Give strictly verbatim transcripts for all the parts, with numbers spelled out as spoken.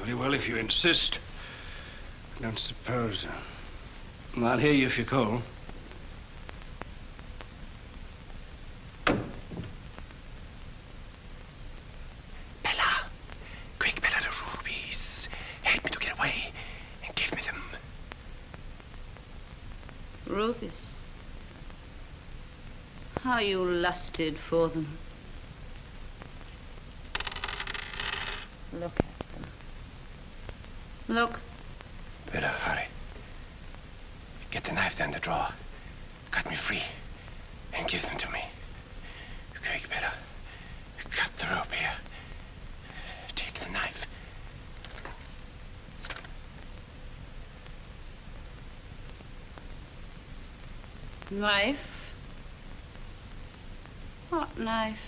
Very well, if you insist. I don't suppose. Well, I'll hear you if you call. Bella, quick, Bella, the rubies. Help me to get away and give me them. Rubies? How you lusted for them. Look at them. Look. Bella, hurry. Get the knife down the drawer. Cut me free and give them to me. Quick, Bella. Cut the rope here. Take the knife. Knife? What knife?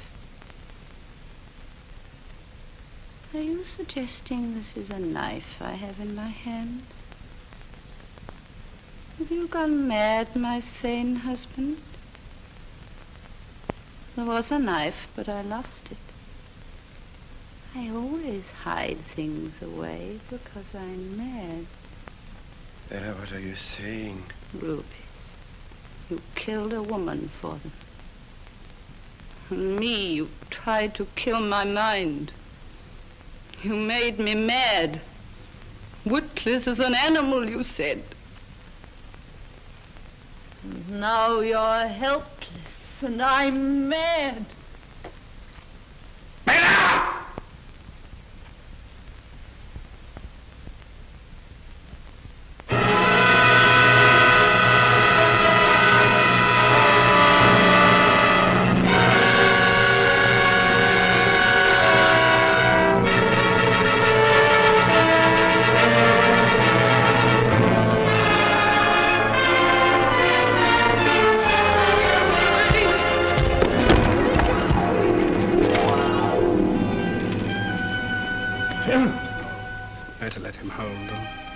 Are you suggesting this is a knife I have in my hand? Have you gone mad, my sane husband? There was a knife, but I lost it. I always hide things away because I'm mad. Bella, what are you saying? Rubies. You killed a woman for them. And me, you tried to kill my mind. You made me mad. Witless as an animal, you said. And now you're helpless, and I'm mad. Bella! Better let him hold them.